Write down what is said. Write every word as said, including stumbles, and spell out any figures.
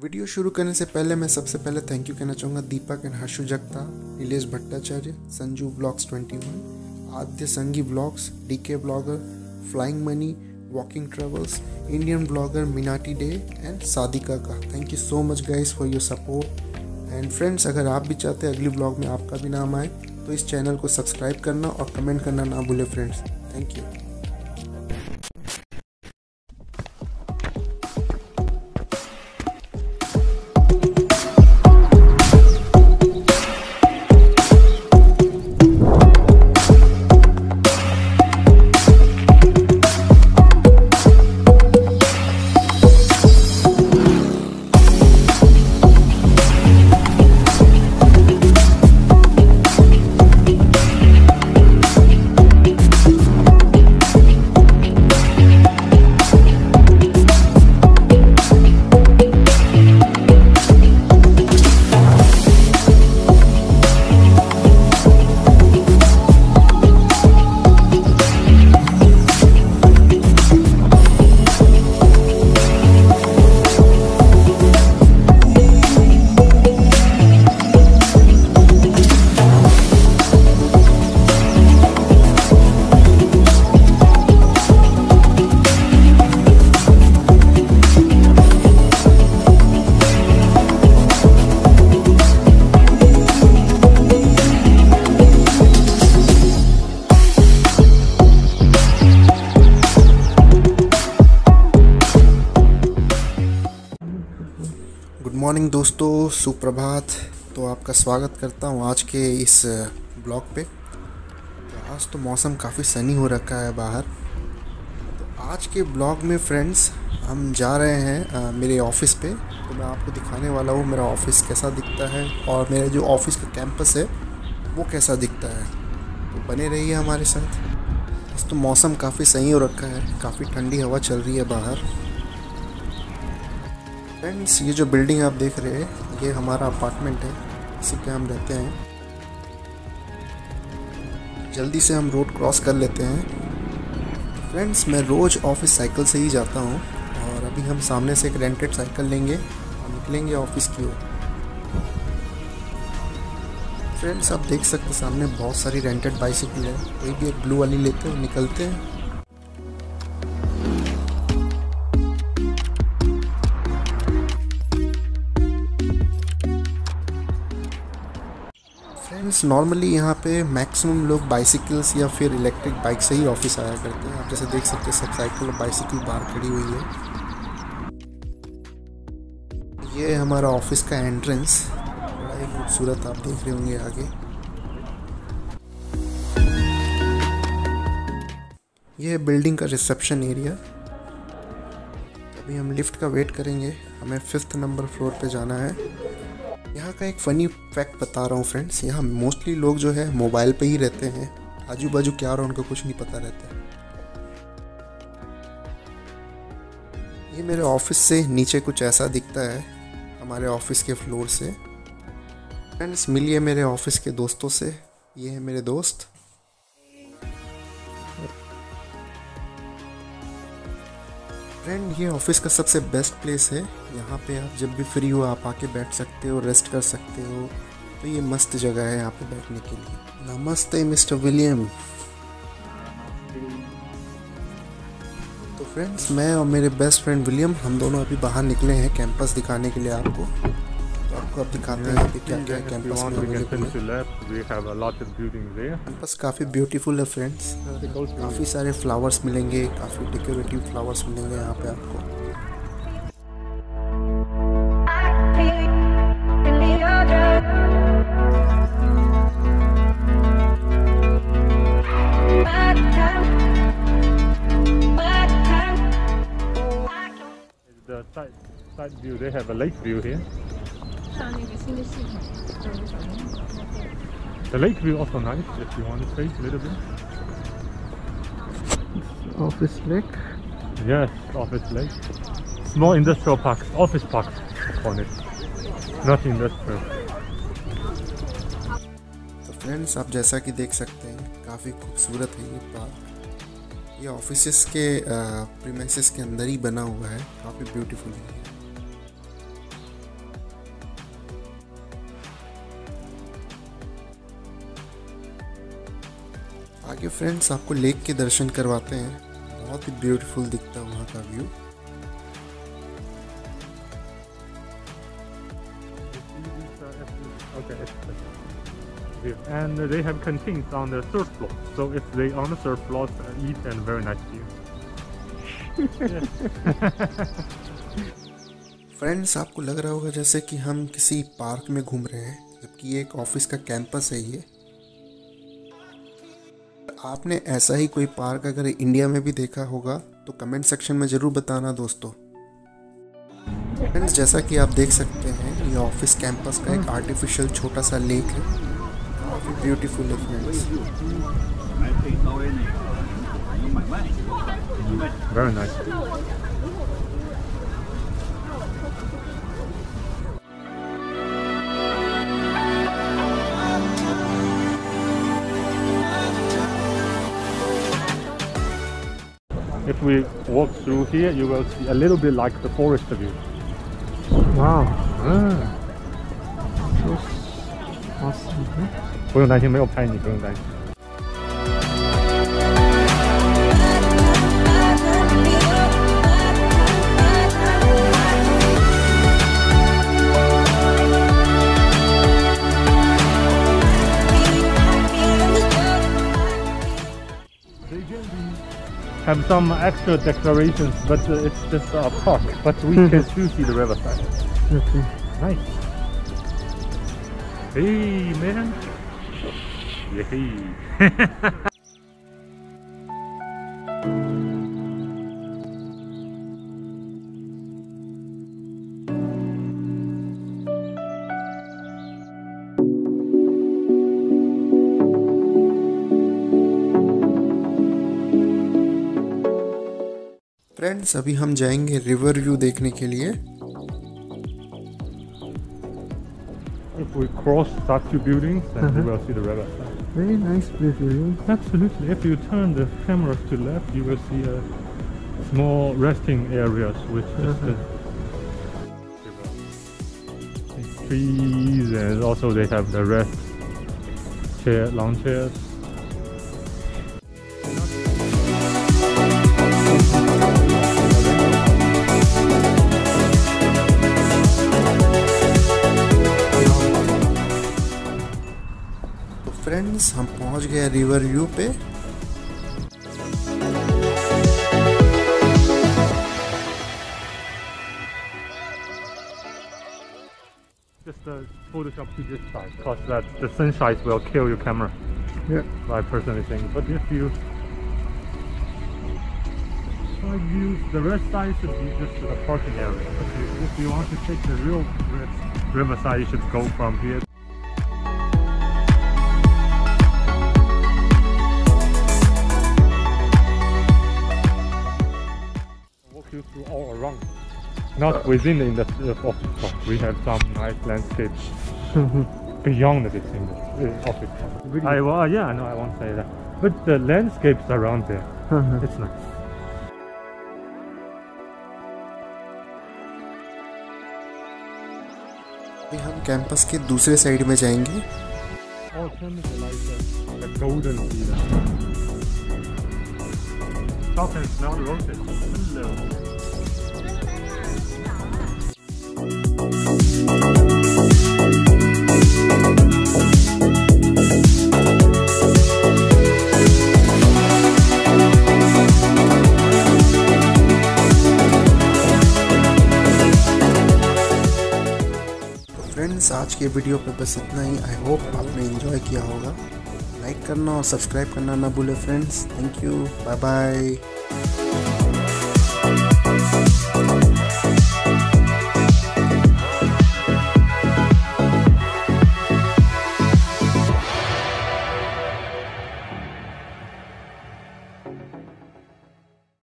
Video शुरू करने से पहले मैं सबसे पहले थैंक यू कहना चाहूँगा दीपक and Harshu Jagta, Nilesh Bhattacharya, Sanju blogs twenty one, Aadya Sangi blogs, DK blogger, flying money, walking travels, Indian blogger Minati De and Sadika का। Thank you so much guys for your support. And friends, अगर आप भी चाहते हैं अगली ब्लॉग में आपका भी नाम आए तो इस चैनल को सब्सक्राइब करना और कमेंट करना ना भूलें friends. Thank you. Good morning दोस्तों, सुप्रभात। तो आपका स्वागत करता हूँ आज के इस ब्लॉग पे। तो आज तो मौसम काफ़ी सनी हो रखा है बाहर। तो आज के ब्लॉग में फ्रेंड्स हम जा रहे हैं आ, मेरे ऑफिस पे। तो मैं आपको दिखाने वाला हूँ मेरा ऑफिस कैसा दिखता है और मेरे जो ऑफिस का कैंपस है वो कैसा दिखता है। तो बने रहिए हमारे साथ। आज तो मौसम काफ़ी सही हो रखा है, काफ़ी ठंडी हवा चल रही है बाहर। फ्रेंड्स, ये जो बिल्डिंग आप देख रहे हैं ये हमारा अपार्टमेंट है, इसी पे हम रहते हैं। जल्दी से हम रोड क्रॉस कर लेते हैं। फ्रेंड्स, मैं रोज़ ऑफिस साइकिल से ही जाता हूँ और अभी हम सामने से एक रेंटेड साइकिल लेंगे और निकलेंगे ऑफिस की ओर। फ्रेंड्स, आप देख सकते हैं सामने बहुत सारी रेंटेड बाइसिकल है। कोई भी एक ब्लू वाली लेते हैं और निकलते हैं। फ्रेंड्स, नॉर्मली यहाँ पे मैक्सिमम लोग बाइसिकल्स या फिर इलेक्ट्रिक बाइक से ही ऑफिस आया करते हैं। आप जैसे देख सकते हैं सब साइकिल और बाइसिकल बाहर खड़ी हुई है। ये हमारा ऑफिस का एंट्रेंस, बड़ा ही खूबसूरत आप देख रहे होंगे आगे। ये है बिल्डिंग का रिसेप्शन एरिया। अभी हम लिफ्ट का वेट करेंगे, हमें फिफ्थ नंबर फ्लोर पे जाना है। यहाँ का एक फ़नी फैक्ट बता रहा हूँ फ्रेंड्स, यहाँ मोस्टली लोग जो है मोबाइल पे ही रहते हैं। आजू बाजू क्या हो रहा है उनको कुछ नहीं पता रहता है। ये मेरे ऑफिस से नीचे कुछ ऐसा दिखता है, हमारे ऑफिस के फ्लोर से। फ्रेंड्स, मिलिए मेरे ऑफिस के दोस्तों से। ये है मेरे दोस्त। फ्रेंड, ये ऑफिस का सबसे बेस्ट प्लेस है। यहाँ पे आप जब भी फ्री हो आप आके बैठ सकते हो, रेस्ट कर सकते हो। तो ये मस्त जगह है यहाँ पे बैठने के लिए। नमस्ते मिस्टर विलियम। तो फ्रेंड्स, मैं और मेरे बेस्ट फ्रेंड विलियम हम दोनों अभी बाहर निकले हैं कैंपस दिखाने के लिए आपको। तो आपको अब दिखाते हैं अभी क्या क्या कैंपस में अवेलेबल है। कैंपस काफ़ी ब्यूटीफुल है फ्रेंड्स। काफ़ी सारे फ्लावर्स मिलेंगे, काफ़ी डेकोरेटिव फ्लावर्स मिलेंगे यहाँ पे आपको। The side, side view, they have a lake view here. The lake view also nice if you want to face a little bit. Office lake? Yes, office lake. Small industrial park, office park on it. Not industrial. तो friends, आप जैसा कि देख सकते हैं काफ़ी खूबसूरत है ये पार्क। ये ऑफिसेस के प्रीमाइसेस के अंदर ही बना हुआ है, काफ़ी ब्यूटीफुल है। आगे फ्रेंड्स आपको लेक के दर्शन करवाते हैं। बहुत ही ब्यूटीफुल दिखता है वहाँ का view. And they have canteens on the third floor, so if they on the third floor eat and very nice view. Friends आपको लग रहा होगा जैसे कि हम किसी पार्क में घूम रहे हैं, जबकि ये एक ऑफिस का कैंपस है। ये आपने ऐसा ही कोई पार्क अगर इंडिया में भी देखा होगा तो कमेंट सेक्शन में ज़रूर बताना दोस्तों। फ्रेंड्स जैसा कि आप देख सकते हैं ये ऑफिस कैंपस का एक आर्टिफिशियल छोटा सा लेक है, काफ़ी ब्यूटीफुल है friends. Very nice. If we walk through here, you will see a little bit like the forest view. Wow. Ah. 不用担心，没有拍你，不用担心。 Have some extra decorations, but uh, it's just a park. But we can still see the riverside. Okay. Nice. Hey man. Yay. Friends अभी हम जाएंगे river view देखने के लिए। If we cross that two buildings, then uh-huh. we will see the river. Very nice place, really. Absolutely. If you turn the camera to left, you will see a small resting areas with just uh-huh. the trees, and also they have the rest chair, lawn chairs. Friends हम पहुंच गए river view पे। Just uh, Photoshop to this side, because that the sunshine will kill your camera. Yeah. I personally think. But if you side views, the red side should be just a parking area. But if you want to take the real river side, you should go from here. You through all around, not within the industry of office park. We have some nice landscapes beyond this industry uh, office park. Really? I well, yeah, no, I won't say that, but the landscapes around there, it's nice. अभी हम campus के दूसरे side में जाएंगे। Oh, turn the light, the golden villa. Stop and smell the roses. Hello. Friends आज के video पे बस इतना ही। आई होप आपने एंजॉय किया होगा। लाइक करना और सब्सक्राइब करना ना भूले friends. Thank you, bye bye.